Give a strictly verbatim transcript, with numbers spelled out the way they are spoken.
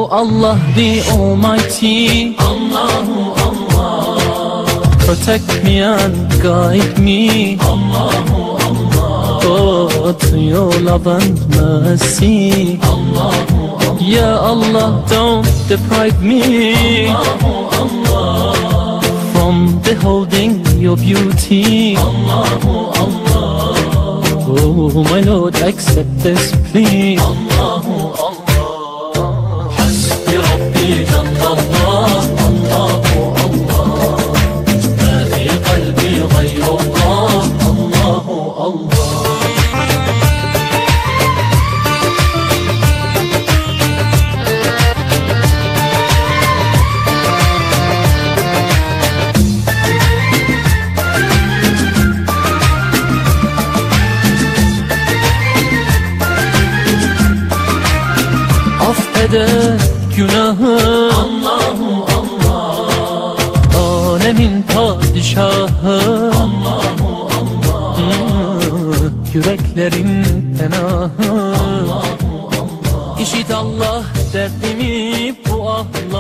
Oh Allah the Almighty, Allahu Allah, protect me and guide me, Allahu Allah, oh, to your love and mercy, Allahu Allah, Ya Allah, don't deprive me, Allahu Allah, from beholding your beauty. Allahu Allah, Oh my Lord, accept this plea. Allahu Allah, Hasbi Rabbi Jallallah, Allahu Allah, Ma fi qalbi ghayrullah, Allahu Allah. Affeder günahı Allahu Allah, alemin padişahı, Allahu Allah, yüreklerin penahı. Allahu Allah, İşit Allah derdimi bu ahla.